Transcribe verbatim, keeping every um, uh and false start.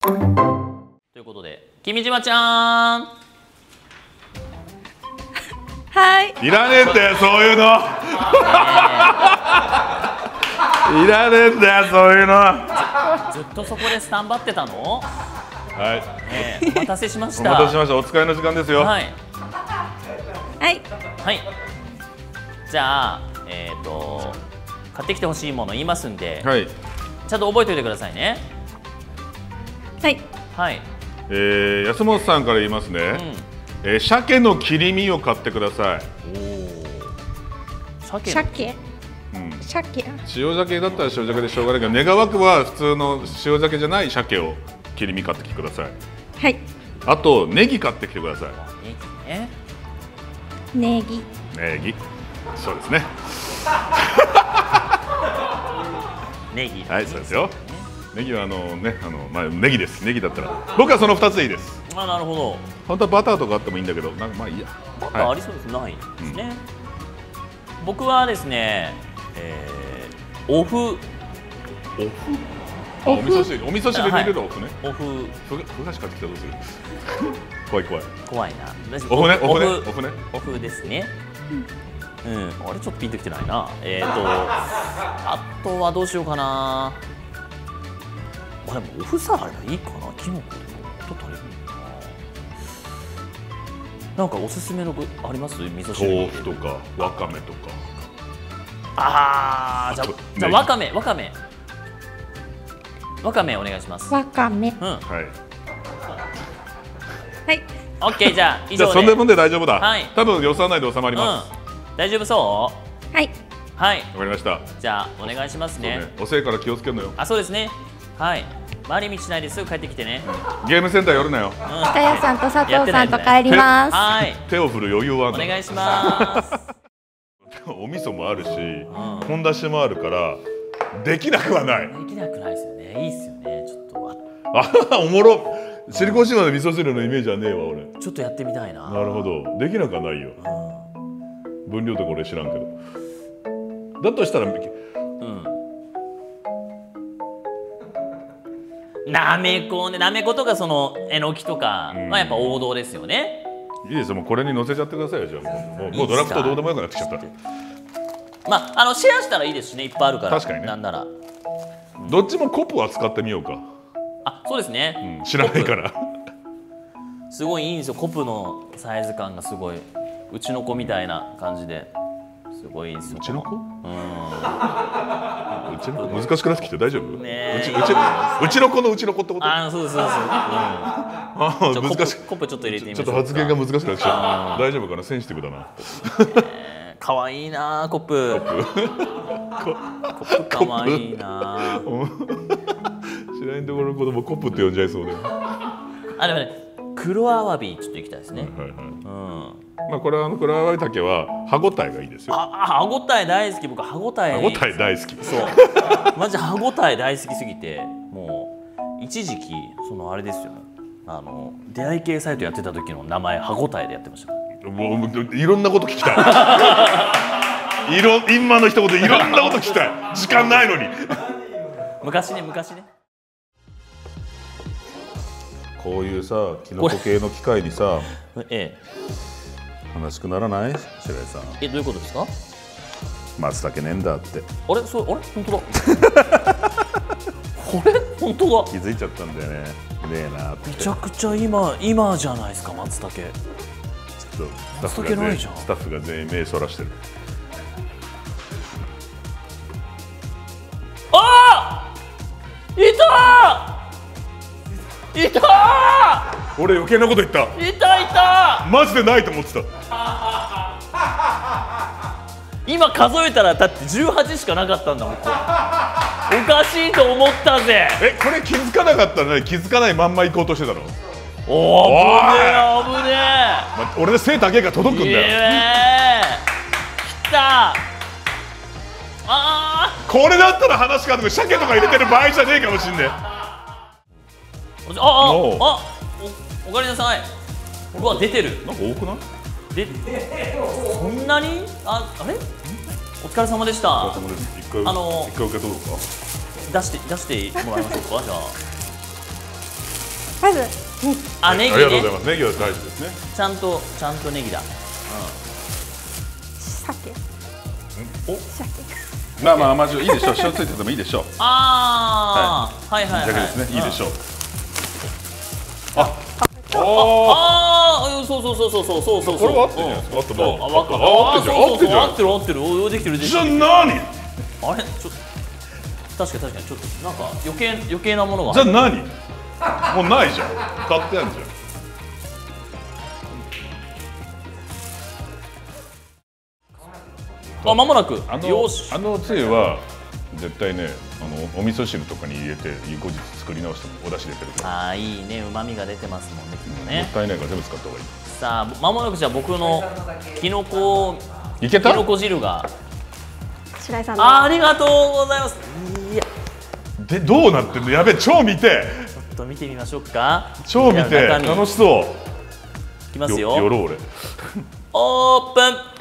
ということで君島ちゃん、 はい。 いらねえんだよそういうの。いらねえんだよそういうの。 ずっとそこでスタンバってたの？ はい。 えー、お待たせしました。 お待たせしました。お疲れの時間ですよ。 はい。 はい。 はい。じゃあえっと買ってきてほしいもの言いますんで、 はい。 ちゃんと覚えておいてくださいね。 はい。 はい。 えー、安本さんから言いますね。うん、えー、鮭の切り身を買ってください。 おお。鮭。 鮭。 うん。 鮭。 塩鮭だったら塩鮭でしょうがないけど、願わくは普通の塩鮭じゃない鮭を切り身買ってきてください。 はい。 あとネギ買ってきてください。 ネギね。 ネギ。 ネギ。そうですね。 ネギ。 はい、そうですよ。ネギはあのね、あのまあネギです。ネギだったら僕はそのふたつでいいです。 あ、なるほど。 本当はバターとかあってもいいんだけど、なんかまあいいや。 バターありそうです、はい、ないですね。うん、僕はですね、えー、おふ。おふ。 あ、お味噌汁、お味噌汁入れるおふね。 おふ。 ふが、ふがし買ってきたらどうする。怖い怖い。 怖いな。 おふね、おふね、おふね。 おふですね。うん、あれちょっとピンときてないな。えっと、あとはどうしようかな。あ、でもおふさあればいいかな。キノコでもと足りるのかな。なんかおすすめの具あります？味噌汁。 豆腐とかわかめとか。 ああ、じゃあじゃあわかめわかめわかめお願いします。 わかめ。 うん。はい。 はい。 オッケー、じゃあ以上で。 じゃあそんなもんで大丈夫だ。 はい。 多分予算内で収まります。 うん、大丈夫そう？ はい。 はい。 わかりました。 じゃあお願いしますね。 ね、おせいから気をつけるのよ。 あ、そうですね。はい。回り道ないですぐ帰ってきてね。 うん、ゲームセンター寄るなよ。 北谷さんと佐藤さんと帰ります。 はい。 手を振る余裕はある。 お願いします。 お味噌もあるし、本だしもあるからできなくはない。 できなくないですよね。いいですよね。ちょっと。 あ、おもろ。シリコン島の味噌汁のイメージはねえわ俺。 ちょっとやってみたいな。 なるほど。できなくはないよ。分量とか俺知らんけど。だとしたら。 なめこね、なめことかそのえのきとかはやっぱ王道ですよね。 いいですよ、もうこれに乗せちゃってくださいよ。じゃあもうもうドラフトどうでもよくなってきちゃった。 まああのシェアしたらいいですしね、いっぱいあるから。 確かにね。 なんならどっちもコプは使ってみようか。 あ、そうですね。 うん、知らないから。 すごいいいんですよ。コプのサイズ感がすごい、うちの子みたいな感じで。すごいいいですよ。 うちの子？うん。うちの子難しくなってきて大丈夫？ ね。 うちうちうちの子のうちの子ってこと？ ああ、そうですそうです。 ああ、難しい。 コップちょっと入れてみましょう。 ちょっと発言が難しくなってきちゃう。大丈夫かな、センシティブだな。 可愛いなコップ。コップ可愛いな。 知らないところの子供コップって呼んじゃいそうで。 あ、でもね、黒アワビちょっと行きたいですね。 はいはい。うん。まあこれはあの黒アワビ茸は歯ごたえがいいですよ。 あ、歯ごたえ大好き。僕歯ごたえ。 歯ごたえ大好き。 そう。マジ歯ごたえ大好きすぎて、もう一時期そのあれですよ。あの出会い系サイトやってた時の名前歯ごたえでやってました。 もういろんなこと聞きたい。いろ今の一言いろんなこと聞きたい。時間ないのに。 昔ね昔ね。 こういうさキノコ系の機械にさ、 ええ、 悲しくならない？白井さん。 え、どういうことですか？ 松茸ねんだって。 あれ、そう、あれ、本当だ。これ、本当だ。 気づいちゃったんだよね。ねえなって。 めちゃくちゃ今、今じゃないですか、松茸。ちょっとスタッフが全員、スタッフが全員目そらしてる。 ああ。いたー。いたー。 俺余計なこと言った。 いたいた。 マジでないと思ってた。 今数えたらだってじゅうはちしかなかったんだもん。おかしいと思ったぜ。 え、これ気づかなかったら、ね、気づかないまんま行こうとしてたの？ おお、危ねえ危ねえ、 ま、俺の背高いから届くんだよ。 えー、きた。あー、これだったら話がある。鮭とか入れてる場合じゃねえかもしんねえ。 あああ、お、おかえりなさい。うわ、出てる。 なんか多くない？ で、そんなに？あ、あれ？お疲れ様でした。 お疲れ様です。一回、 あの一回受け取ろうか。 出して出してもらいましょうか。じゃあ。 まずあ、ネギありがとうございね。 ます。ネギは大事ですね。 ちゃんとちゃんとネギだ。 鮭お、 鮭まあまあ甘塩いいでしょう。塩ついててもいいでしょう。 ああ、はいはいはい。 だけですね。いいでしょう。 う。あ、おお。 ああ、そうそうそうそうそうそうそう。 これは合ってるじゃないですか。合ってる。 あ、わかる。あ、そうそうそう、合ってる合ってる。お、できてるできじゃあてる。 何？ あれ、ちょっと確かに確かにちょっとなんか余計余計なものが。 じゃあ何？もうないじゃん。買ってあるじゃん。 あ、間もなく。 あのよし。 あのつゆは絶対ね、あのお味噌汁とかに入れて後日作り直してもお出汁出てるから。 ああ、いいね、旨味が出てますもんね、きっともっね。 たいないから全部使った方がいさあ、間もなくじゃあ僕のきのこい。いけた？ きのこ汁が。 白井さんのあ、ありがとうございます。いや、 でどうなってんの？やべえ、超見て。 ちょっと見てみましょうか。 超見て。 じゃあ中身楽しそう。 いきますよ。 よろ俺。 オープン。